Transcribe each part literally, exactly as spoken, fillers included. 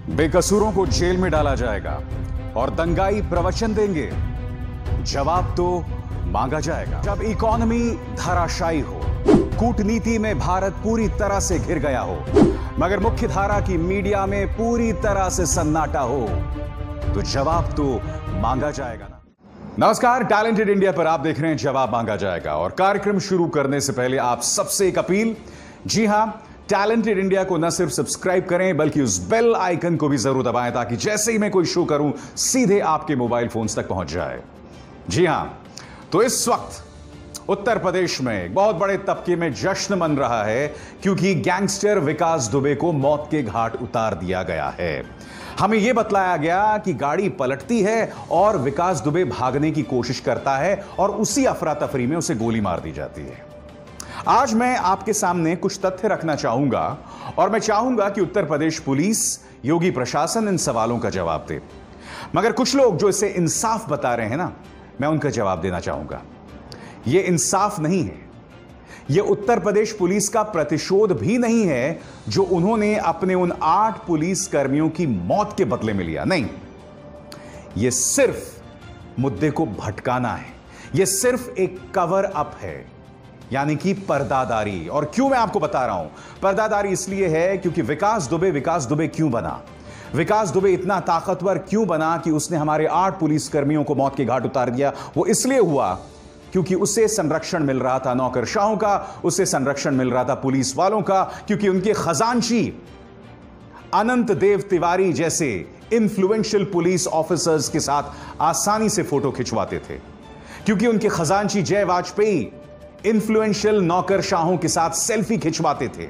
बेकसूरों को जेल में डाला जाएगा और दंगाई प्रवचन देंगे, जवाब तो मांगा जाएगा। जब इकोनॉमी धराशायी हो, कूटनीति में भारत पूरी तरह से घिर गया हो, मगर मुख्यधारा की मीडिया में पूरी तरह से सन्नाटा हो, तो जवाब तो मांगा जाएगा ना। नमस्कार, टैलेंटेड इंडिया पर आप देख रहे हैं जवाब मांगा जाएगा। और कार्यक्रम शुरू करने से पहले आप सबसे एक अपील, जी हां, टैलेंटेड इंडिया को न सिर्फ सब्सक्राइब करें बल्कि उस बेल आइकन को भी जरूर दबाएं ताकि जैसे ही मैं कोई शो करूं सीधे आपके मोबाइल फोन्स तक पहुंच जाए। जी हां, तो इस वक्त उत्तर प्रदेश में एक बहुत बड़े तबके में जश्न मन रहा है क्योंकि गैंगस्टर विकास दुबे को मौत के घाट उतार दिया गया है। हमें यह बतलाया गया कि गाड़ी पलटती है और विकास दुबे भागने की कोशिश करता है और उसी अफरा तफरी में उसे गोली मार दी जाती है। आज मैं आपके सामने कुछ तथ्य रखना चाहूंगा और मैं चाहूंगा कि उत्तर प्रदेश पुलिस, योगी प्रशासन इन सवालों का जवाब दे। मगर कुछ लोग जो इसे इंसाफ बता रहे हैं ना, मैं उनका जवाब देना चाहूंगा। यह इंसाफ नहीं है, यह उत्तर प्रदेश पुलिस का प्रतिशोध भी नहीं है जो उन्होंने अपने उन आठ पुलिस कर्मियों की मौत के बदले में लिया। नहीं, यह सिर्फ मुद्दे को भटकाना है, यह सिर्फ एक कवर अप है, यानी कि पर्दादारी। और क्यों मैं आपको बता रहा हूं पर्दादारी? इसलिए है क्योंकि विकास दुबे विकास दुबे क्यों बना? विकास दुबे इतना ताकतवर क्यों बना कि उसने हमारे आठ पुलिस कर्मियों को मौत के घाट उतार दिया? वो इसलिए हुआ क्योंकि उसे संरक्षण मिल रहा था नौकरशाहों का, उसे संरक्षण मिल रहा था पुलिस वालों का, क्योंकि उनके खजांची अनंत देव तिवारी जैसे इन्फ्लुएंशियल पुलिस ऑफिसर्स के साथ आसानी से फोटो खिंचवाते थे, क्योंकि उनके खजांची जय वाजपेयी इन्फ्लुएंशियल नौकरशाहों के साथ सेल्फी खिंचवाते थे।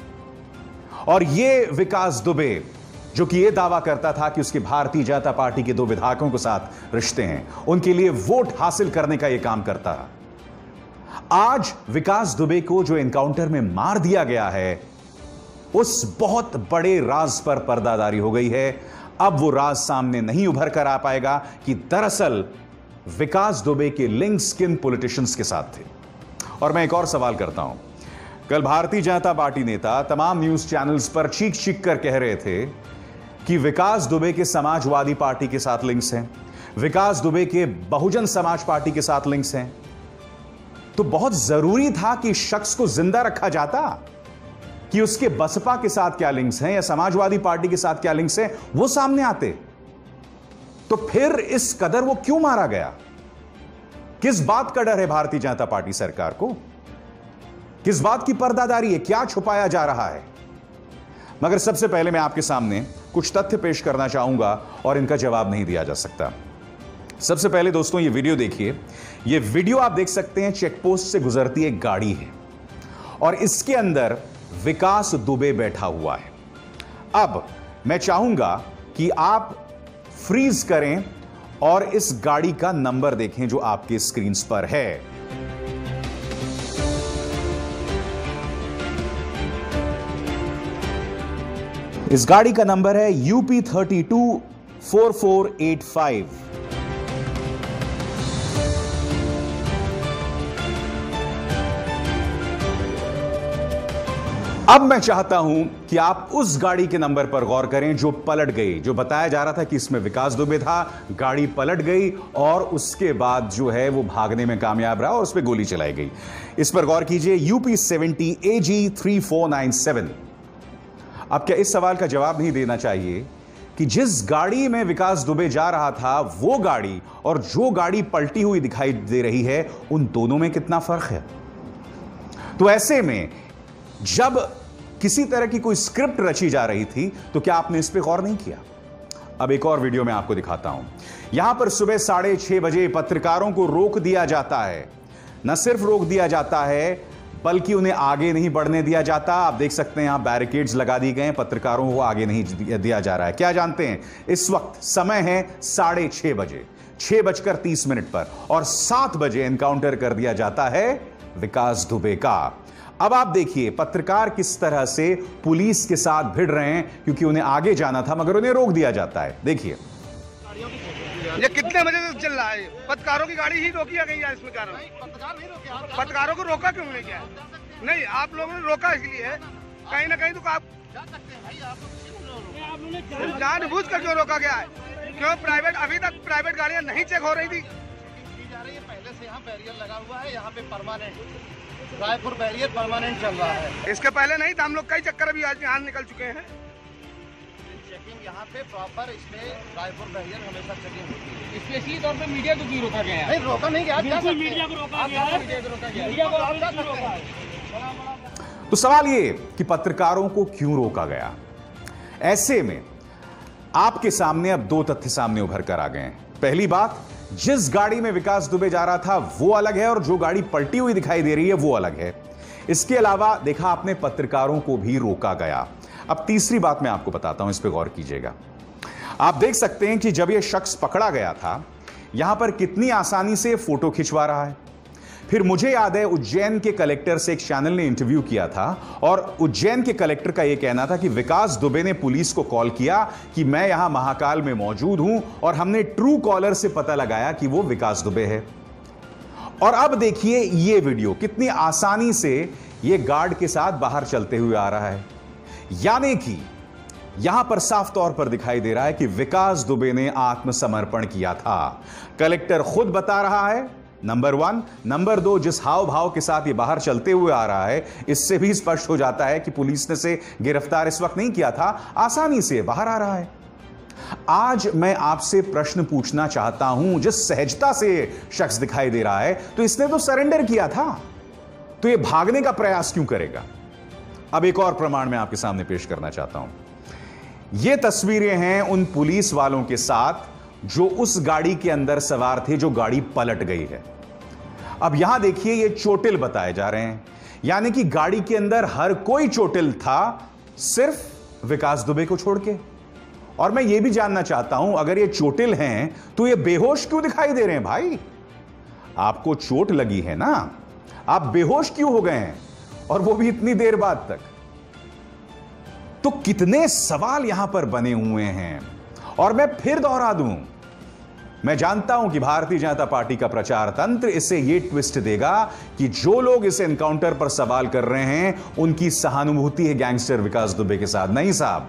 और यह विकास दुबे जो कि यह दावा करता था कि उसके भारतीय जनता पार्टी के दो विधायकों के साथ रिश्ते हैं, उनके लिए वोट हासिल करने का यह काम करता रहा। आज विकास दुबे को जो एनकाउंटर में मार दिया गया है, उस बहुत बड़े राज पर पर्दादारी हो गई है। अब वो राज सामने नहीं उभर कर आ पाएगा कि दरअसल विकास दुबे के लिंक्स किन पॉलिटिशियंस के साथ थे। और मैं एक और सवाल करता हूं, कल भारतीय जनता पार्टी नेता तमाम न्यूज चैनल्स पर चीख चीख कर कह रहे थे कि विकास दुबे के समाजवादी पार्टी के साथ लिंक्स हैं, विकास दुबे के बहुजन समाज पार्टी के साथ लिंक्स हैं। तो बहुत जरूरी था कि शख्स को जिंदा रखा जाता कि उसके बसपा के साथ क्या लिंक्स हैं या समाजवादी पार्टी के साथ क्या लिंक्स हैं, वो सामने आते। तो फिर इस कदर वो क्यों मारा गया? किस बात का डर है भारतीय जनता पार्टी सरकार को? किस बात की पर्दादारी है? क्या छुपाया जा रहा है? मगर सबसे पहले मैं आपके सामने कुछ तथ्य पेश करना चाहूंगा और इनका जवाब नहीं दिया जा सकता। सबसे पहले दोस्तों ये वीडियो देखिए। ये वीडियो आप देख सकते हैं, चेकपोस्ट से गुजरती एक गाड़ी है और इसके अंदर विकास दुबे बैठा हुआ है। अब मैं चाहूंगा कि आप फ्रीज करें और इस गाड़ी का नंबर देखें जो आपके स्क्रीन पर है। इस गाड़ी का नंबर है UP thirty two four four eight five. अब मैं चाहता हूं कि आप उस गाड़ी के नंबर पर गौर करें जो पलट गई, जो बताया जा रहा था कि इसमें विकास दुबे था, गाड़ी पलट गई और उसके बाद जो है वो भागने में कामयाब रहा और उस पर गोली चलाई गई। इस पर गौर कीजिए, UP seventy A G three four nine seven. अब क्या इस सवाल का जवाब नहीं देना चाहिए कि जिस गाड़ी में विकास दुबे जा रहा था वो गाड़ी और जो गाड़ी पलटी हुई दिखाई दे रही है, उन दोनों में कितना फर्क है? तो ऐसे में जब किसी तरह की कोई स्क्रिप्ट रची जा रही थी तो क्या आपने इस पे गौर नहीं किया? अब एक और वीडियो मैं आपको दिखाता हूं। यहां पर सुबह साढ़े छह बजे पत्रकारों को रोक दिया जाता है। न सिर्फ रोक दिया जाता है बल्कि उन्हें आगे नहीं बढ़ने दिया जाता। आप देख सकते हैं यहां बैरिकेड्स लगा दिए गए हैं, पत्रकारों को आगे नहीं दिया जा रहा है। क्या जानते हैं, इस वक्त समय है साढ़े छह बजे, छह बजकर तीस मिनट पर, और सात बजे एनकाउंटर कर दिया जाता है विकास दुबे का। अब आप देखिए पत्रकार किस तरह से पुलिस के साथ भिड़ रहे हैं क्योंकि उन्हें आगे जाना था मगर उन्हें रोक दिया जाता है। देखिए ये कितने बजे से चल रहा है? पत्रकारों की गाड़ी ही रोकी गई है इसमें कारण? पत्रकारों को रोका क्यों नहीं गया? नहीं, आप लोगों ने रोका इसलिए कहीं ना कहीं तो आप जानबूझ कर क्यों रोका गया है? क्यों प्राइवेट अभी तक प्राइवेट गाड़ियां नहीं चेक हो रही थी? जा रही है पहले से यहाँ बैरियर लगा हुआ है, यहाँ पे परमानेंट रायपुर बैरियर परमानेंट चल रहा है। इसके पहले नहीं था, हम लोग कई चक्कर अभी आज यहाँ निकल चुके हैं। चेकिंग यहाँ पे प्रॉपर इसमें रायपुर बैरियर हमेशा चेकिंग होती है। स्पेशली तौर पे मीडिया को क्यों रोका गया है? नहीं रोका नहीं गया, बिल्कुल मीडिया को रोका गया है, मीडिया को रोका गया है, मीडिया को आप क्यों रोका है? तो सवाल ये कि पत्रकारों को क्यों रोका गया? ऐसे में आपके सामने अब दो तथ्य सामने उभर कर आ गए हैं। पहली बात, जिस गाड़ी में विकास दुबे जा रहा था वो अलग है और जो गाड़ी पलटी हुई दिखाई दे रही है वो अलग है। इसके अलावा देखा आपने पत्रकारों को भी रोका गया। अब तीसरी बात मैं आपको बताता हूं, इस पर गौर कीजिएगा। आप देख सकते हैं कि जब यह शख्स पकड़ा गया था, यहां पर कितनी आसानी से फोटो खिंचवा रहा है। फिर मुझे याद है उज्जैन के कलेक्टर से एक चैनल ने इंटरव्यू किया था और उज्जैन के कलेक्टर का यह कहना था कि विकास दुबे ने पुलिस को कॉल किया कि मैं यहां महाकाल में मौजूद हूं और हमने ट्रू कॉलर से पता लगाया कि वो विकास दुबे है। और अब देखिए यह वीडियो, कितनी आसानी से यह गार्ड के साथ बाहर चलते हुए आ रहा है। यानी कि यहां पर साफ तौर पर दिखाई दे रहा है कि विकास दुबे ने आत्मसमर्पण किया था। कलेक्टर खुद बता रहा है, नंबर वन। नंबर दो, जिस हाव भाव के साथ ये बाहर चलते हुए आ रहा है, इससे भी स्पष्ट हो जाता है कि पुलिस ने से गिरफ्तार इस वक्त नहीं किया था, आसानी से बाहर आ रहा है। आज मैं आपसे प्रश्न पूछना चाहता हूं, जिस सहजता से शख्स दिखाई दे रहा है, तो इसने तो सरेंडर किया था, तो ये भागने का प्रयास क्यों करेगा? अब एक और प्रमाण मैं आपके सामने पेश करना चाहता हूं। ये तस्वीरें हैं उन पुलिस वालों के साथ जो उस गाड़ी के अंदर सवार थे, जो गाड़ी पलट गई है। अब यहां देखिए ये चोटिल बताए जा रहे हैं, यानी कि गाड़ी के अंदर हर कोई चोटिल था, सिर्फ विकास दुबे को छोड़ के। और मैं ये भी जानना चाहता हूं, अगर ये चोटिल हैं तो ये बेहोश क्यों दिखाई दे रहे हैं? भाई आपको चोट लगी है ना, आप बेहोश क्यों हो गए हैं, और वो भी इतनी देर बाद तक? तो कितने सवाल यहां पर बने हुए हैं। और मैं फिर दोहरा दूं, मैं जानता हूं कि भारतीय जनता पार्टी का प्रचार तंत्र इसे यह ट्विस्ट देगा कि जो लोग इस एनकाउंटर पर सवाल कर रहे हैं उनकी सहानुभूति है गैंगस्टर विकास दुबे के साथ। नहीं साहब,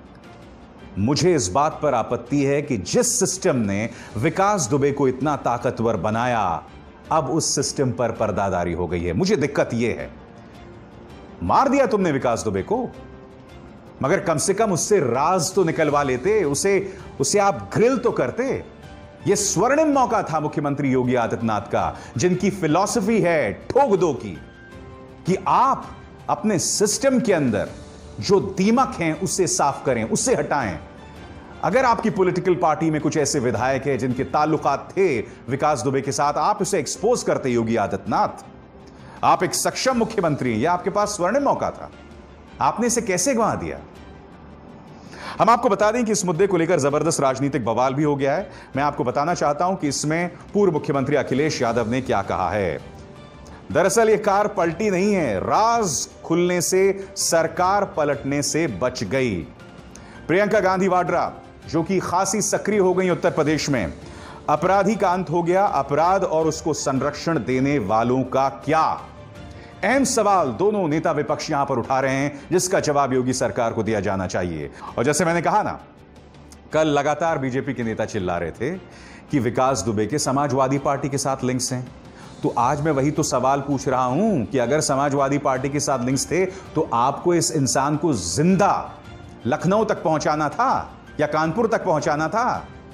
मुझे इस बात पर आपत्ति है कि जिस सिस्टम ने विकास दुबे को इतना ताकतवर बनाया, अब उस सिस्टम पर पर्दादारी हो गई है। मुझे दिक्कत यह है, मार दिया तुमने विकास दुबे को, मगर कम से कम उससे राज तो निकलवा लेते, उसे उसे आप ग्रिल तो करते। यह स्वर्णिम मौका था मुख्यमंत्री योगी आदित्यनाथ का, जिनकी फिलॉसफी है ठोक दो की, कि आप अपने सिस्टम के अंदर जो दीमक हैं उससे साफ करें, उससे हटाएं। अगर आपकी पॉलिटिकल पार्टी में कुछ ऐसे विधायक हैं जिनके ताल्लुकात थे विकास दुबे के साथ, आप उसे एक्सपोज करते योगी आदित्यनाथ। आप एक सक्षम मुख्यमंत्री हैं, यह आपके पास स्वर्णिम मौका था, आपने इसे कैसे गंवा दिया? हम आपको बता दें कि इस मुद्दे को लेकर जबरदस्त राजनीतिक बवाल भी हो गया है। मैं आपको बताना चाहता हूं कि इसमें पूर्व मुख्यमंत्री अखिलेश यादव ने क्या कहा है। दरअसल यह कार पलटी नहीं है, राज खुलने से सरकार पलटने से बच गई। प्रियंका गांधी वाड्रा जो कि खासी सक्रिय हो गई उत्तर प्रदेश में, अपराधी का अंत हो गया, अपराध और उसको संरक्षण देने वालों का क्या? अहम सवाल दोनों नेता विपक्ष यहां पर उठा रहे हैं, जिसका जवाब योगी सरकार को दिया जाना चाहिए। और जैसे मैंने कहा ना, कल लगातार बीजेपी के नेता चिल्ला रहे थे कि विकास दुबे के समाजवादी पार्टी के साथ लिंक्स हैं, तो आज मैं वही तो सवाल पूछ रहा हूं कि अगर समाजवादी पार्टी के साथ लिंक्स थे तो आपको इस इंसान को जिंदा लखनऊ तक पहुंचाना था या कानपुर तक पहुंचाना था?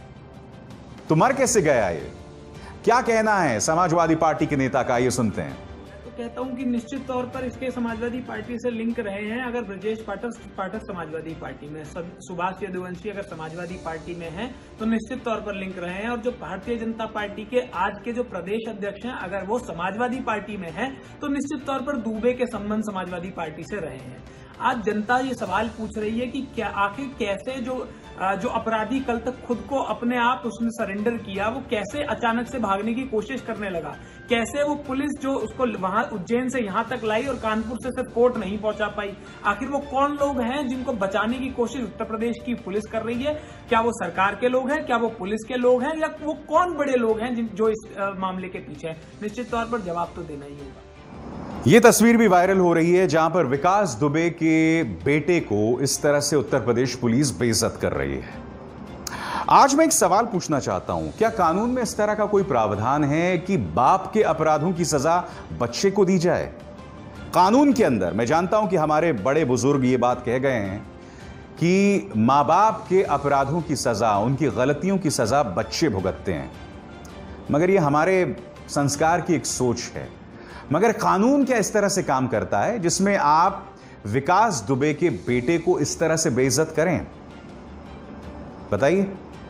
तो मर कैसे गया ये? क्या कहना है समाजवादी पार्टी के नेता का, ये सुनते हैं। कहता हूं कि निश्चित तौर पर इसके समाजवादी पार्टी से लिंक रहे हैं। अगर ब्रजेश पाठक पाठक समाजवादी पार्टी में, सुभाष यदुवंशी अगर समाजवादी पार्टी में है तो निश्चित तौर पर लिंक रहे हैं। और जो भारतीय जनता पार्टी के आज के जो प्रदेश अध्यक्ष हैं, अगर वो समाजवादी पार्टी में है तो निश्चित तौर पर दुबे के संबंध समाजवादी पार्टी से रहे हैं। आज जनता ये सवाल पूछ रही है कि क्या आखिर कैसे जो जो अपराधी कल तक खुद को अपने आप उसने सरेंडर किया, वो कैसे अचानक से भागने की कोशिश करने लगा? कैसे वो पुलिस जो उसको वहां उज्जैन से यहां तक लाई और कानपुर से सिर्फ कोर्ट नहीं पहुंचा पाई? आखिर वो कौन लोग हैं जिनको बचाने की कोशिश उत्तर प्रदेश की पुलिस कर रही है? क्या वो सरकार के लोग हैं, क्या वो पुलिस के लोग हैं, या वो कौन बड़े लोग हैं जो इस मामले के पीछे हैं? निश्चित तौर पर जवाब तो देना ही होगा। यह तस्वीर भी वायरल हो रही है जहां पर विकास दुबे के बेटे को इस तरह से उत्तर प्रदेश पुलिस बेइज्जत कर रही है। आज मैं एक सवाल पूछना चाहता हूं, क्या कानून में इस तरह का कोई प्रावधान है कि बाप के अपराधों की सजा बच्चे को दी जाए? कानून के अंदर मैं जानता हूं कि हमारे बड़े बुजुर्ग ये बात कह गए हैं कि मां बाप के अपराधों की सजा, उनकी गलतियों की सजा बच्चे भुगतते हैं, मगर ये हमारे संस्कार की एक सोच है। मगर कानून क्या इस तरह से काम करता है जिसमें आप विकास दुबे के बेटे को इस तरह से बेइज्जत करें? बताइए।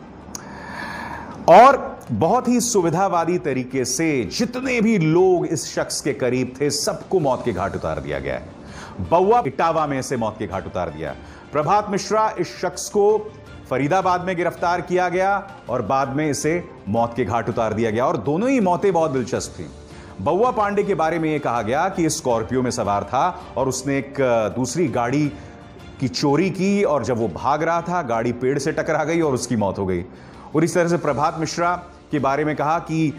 और बहुत ही सुविधावादी तरीके से जितने भी लोग इस शख्स के करीब थे सबको मौत के घाट उतार दिया गया है। बउआ इटावा में से मौत के घाट उतार दिया। प्रभात मिश्रा, इस शख्स को फरीदाबाद में गिरफ्तार किया गया और बाद में इसे मौत के घाट उतार दिया गया, और दोनों ही मौतें बहुत दिलचस्प थी। बउआ पांडे के बारे में यह कहा गया कि इस स्कॉर्पियो में सवार था और उसने एक दूसरी गाड़ी की चोरी की, और जब वो भाग रहा था गाड़ी पेड़ से टकरा गई और उसकी मौत हो गई। और इस तरह से प्रभात मिश्रा के बारे में कहा कि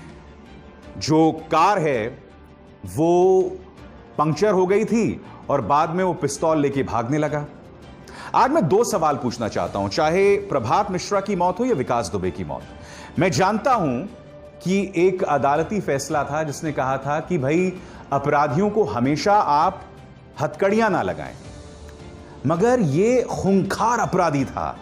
जो कार है वो पंक्चर हो गई थी और बाद में वो पिस्तौल लेके भागने लगा। आज मैं दो सवाल पूछना चाहता हूं, चाहे प्रभात मिश्रा की मौत हो या विकास दुबे की मौत। मैं जानता हूं कि एक अदालती फैसला था जिसने कहा था कि भाई अपराधियों को हमेशा आप हथकड़ियां ना लगाएं, मगर यह खूंखार अपराधी था।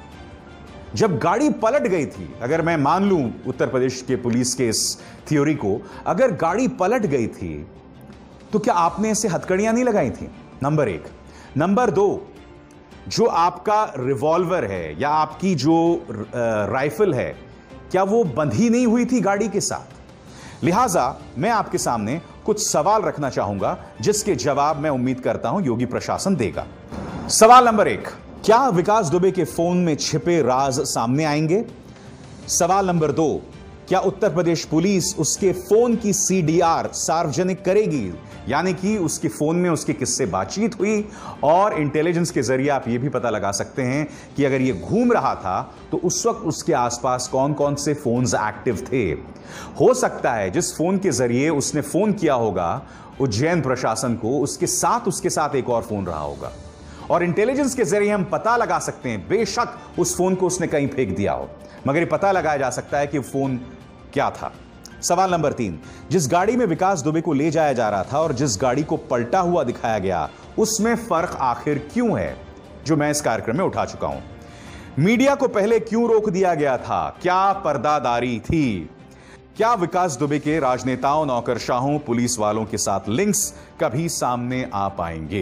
जब गाड़ी पलट गई थी, अगर मैं मान लूं उत्तर प्रदेश के पुलिस के इस थ्योरी को, अगर गाड़ी पलट गई थी तो क्या आपने इसे हथकड़ियां नहीं लगाई थी? नंबर एक। नंबर दो, जो आपका रिवॉल्वर है या आपकी जो राइफल है, क्या वो बंधी नहीं हुई थी गाड़ी के साथ? लिहाजा मैं आपके सामने कुछ सवाल रखना चाहूंगा जिसके जवाब मैं उम्मीद करता हूं योगी प्रशासन देगा। सवाल नंबर एक, क्या विकास दुबे के फोन में छिपे राज सामने आएंगे? सवाल नंबर दो, क्या उत्तर प्रदेश पुलिस उसके फोन की सीडीआर सार्वजनिक करेगी, यानी कि उसके फोन में उसके किससे बातचीत हुई, और इंटेलिजेंस के जरिए आप यह भी पता लगा सकते हैं कि अगर यह घूम रहा था तो उस वक्त उसके आसपास कौन कौन से फोन्स एक्टिव थे। हो सकता है जिस फोन के जरिए उसने फोन किया होगा उज्जैन प्रशासन को, उसके साथ उसके साथ एक और फोन रहा होगा, और इंटेलिजेंस के जरिए हम पता लगा सकते हैं, बेशक उस फोन को उसने कहीं फेंक दिया हो, मगर यह पता लगाया जा सकता है कि फोन क्या था। सवाल नंबर तीन, जिस गाड़ी में विकास दुबे को ले जाया जा रहा था और जिस गाड़ी को पलटा हुआ दिखाया गया, उसमें फर्क आखिर क्यों है, जो मैं इस कार्यक्रम में उठा चुका हूं। मीडिया को पहले क्यों रोक दिया गया था? क्या पर्दादारी थी? क्या विकास दुबे के राजनेताओं, नौकरशाहों, पुलिस वालों के साथ लिंक्स कभी सामने आ पाएंगे?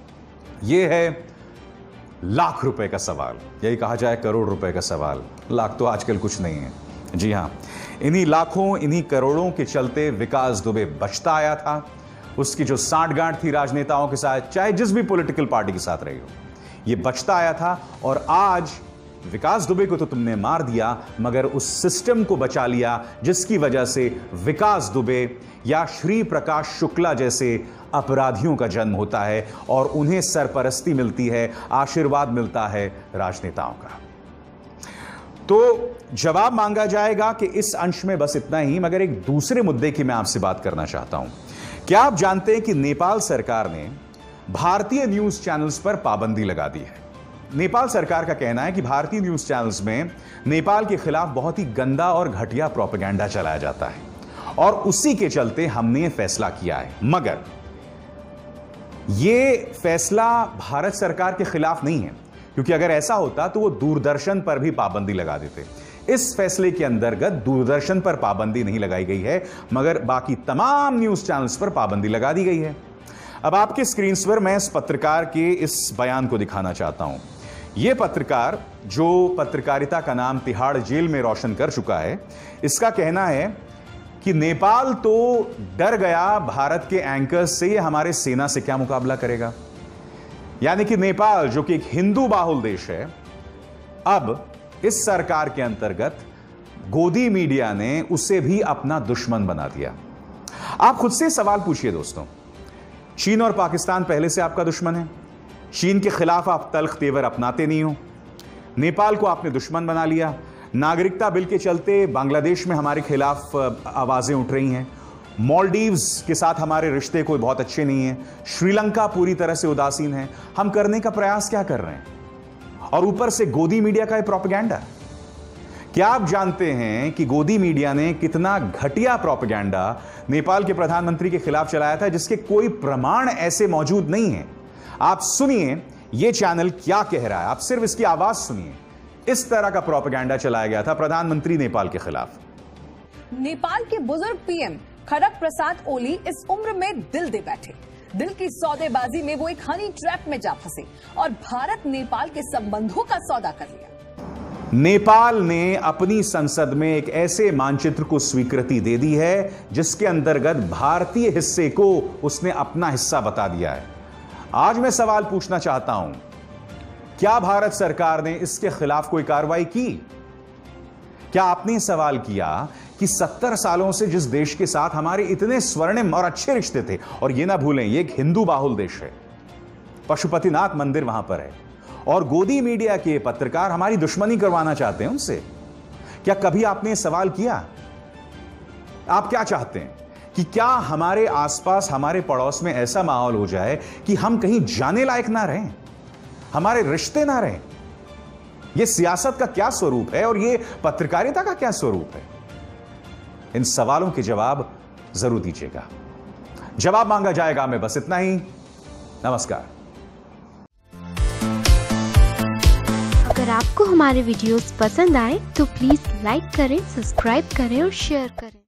यह है लाख रुपए का सवाल, यही कहा जाए करोड़ रुपए का सवाल। लाख तो आजकल कुछ नहीं है। जी हां, इन्हीं लाखों, इन्हीं करोड़ों के चलते विकास दुबे बचता आया था। उसकी जो सांठगांठ थी राजनेताओं के साथ, चाहे जिस भी पॉलिटिकल पार्टी के साथ रही हो, यह बचता आया था। और आज विकास दुबे को तो तुमने मार दिया, मगर उस सिस्टम को बचा लिया जिसकी वजह से विकास दुबे या श्री प्रकाश शुक्ला जैसे अपराधियों का जन्म होता है और उन्हें सरपरस्ती मिलती है, आशीर्वाद मिलता है राजनेताओं का। तो जवाब मांगा जाएगा कि इस अंश में बस इतना ही, मगर एक दूसरे मुद्दे की मैं आपसे बात करना चाहता हूं। क्या आप जानते हैं कि नेपाल सरकार ने भारतीय न्यूज चैनल्स पर पाबंदी लगा दी है? नेपाल सरकार का कहना है कि भारतीय न्यूज चैनल्स में नेपाल के खिलाफ बहुत ही गंदा और घटिया प्रोपेगेंडा चलाया जाता है, और उसी के चलते हमने यह फैसला किया है। मगर यह फैसला भारत सरकार के खिलाफ नहीं है, क्योंकि अगर ऐसा होता तो वो दूरदर्शन पर भी पाबंदी लगा देते। इस फैसले के अंतर्गत दूरदर्शन पर पाबंदी नहीं लगाई गई है, मगर बाकी तमाम न्यूज चैनल्स पर पाबंदी लगा दी गई है। अब आपके स्क्रीन पर मैं इस पत्रकार के इस बयान को दिखाना चाहता हूं। यह पत्रकार, जो पत्रकारिता का नाम तिहाड़ जेल में रोशन कर चुका है, इसका कहना है कि नेपाल तो डर गया भारत के एंकर्स से, ये हमारे सेना से क्या मुकाबला करेगा। यानी कि नेपाल, जो कि एक हिंदू बाहुल देश है, अब इस सरकार के अंतर्गत गोदी मीडिया ने उसे भी अपना दुश्मन बना दिया। आप खुद से सवाल पूछिए दोस्तों, चीन और पाकिस्तान पहले से आपका दुश्मन है, चीन के खिलाफ आप तल्ख तेवर अपनाते नहीं हो, नेपाल को आपने दुश्मन बना लिया, नागरिकता बिल के चलते बांग्लादेश में हमारे खिलाफ आवाजें उठ रही हैं, मालदीव्स के साथ हमारे रिश्ते कोई बहुत अच्छे नहीं है, श्रीलंका पूरी तरह से उदासीन है। हम करने का प्रयास क्या कर रहे हैं? और ऊपर से गोदी मीडिया का प्रोपेगेंडा। क्या आप जानते हैं कि गोदी मीडिया ने कितना घटिया प्रोपेगेंडा नेपाल के प्रधानमंत्री के खिलाफ चलाया था, जिसके कोई प्रमाण ऐसे मौजूद नहीं है? आप सुनिए यह चैनल क्या कह रहा है, आप सिर्फ इसकी आवाज सुनिए। इस तरह का प्रोपेगेंडा चलाया गया था प्रधानमंत्री नेपाल के खिलाफ। नेपाल के बुजुर्ग पीएम खड़ग प्रसाद ओली इस उम्र में दिल दे बैठे। दिल की सौदेबाजी में वो एक हनी ट्रैप में जा फंसे और भारत नेपाल के संबंधों का सौदा कर लिया। नेपाल ने अपनी संसद में एक ऐसे मानचित्र को स्वीकृति दे दी है जिसके अंतर्गत भारतीय हिस्से को उसने अपना हिस्सा बता दिया है। आज मैं सवाल पूछना चाहता हूं, क्या भारत सरकार ने इसके खिलाफ कोई कार्रवाई की? क्या आपने सवाल किया कि सत्तर सालों से जिस देश के साथ हमारे इतने स्वर्णिम और अच्छे रिश्ते थे, और यह ना भूलें यह एक हिंदू बाहुल देश है, पशुपतिनाथ मंदिर वहां पर है, और गोदी मीडिया के पत्रकार हमारी दुश्मनी करवाना चाहते हैं उनसे, क्या कभी आपने सवाल किया? आप क्या चाहते हैं कि क्या हमारे आसपास हमारे पड़ोस में ऐसा माहौल हो जाए कि हम कहीं जाने लायक ना रहें, हमारे रिश्ते ना रहें? यह सियासत का क्या स्वरूप है और यह पत्रकारिता का क्या स्वरूप है? इन सवालों के जवाब जरूर दीजिएगा। जवाब मांगा जाएगा। मैं बस इतना ही। नमस्कार। अगर आपको हमारे वीडियोस पसंद आए तो प्लीज लाइक करें, सब्सक्राइब करें और शेयर करें।